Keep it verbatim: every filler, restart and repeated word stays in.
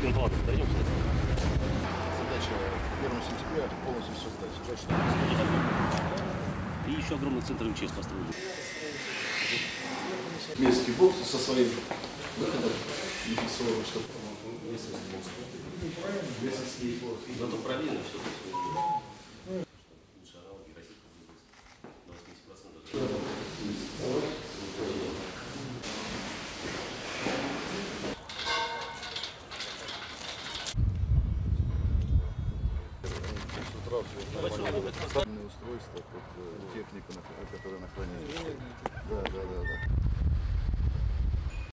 Ладно, дойдем. Задача первого сентября полностью создать. Точно. И еще огромный центр МЧС построили. Местский бокс со своим выходом инфекционным, чтобы... Зато проверено все. Устройство, вот, техника, которая на хранении. Да, да, да, да.